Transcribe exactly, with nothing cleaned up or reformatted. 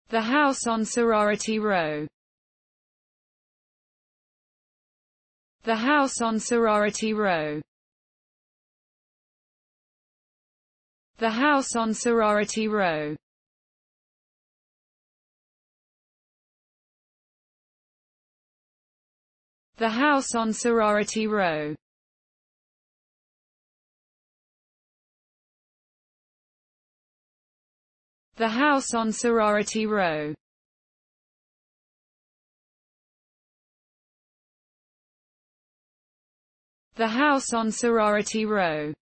The house on Sorority Row. The house on Sorority Row. The house on Sorority Row. The house on Sorority Row. The house on Sorority Row. The house on Sorority Row.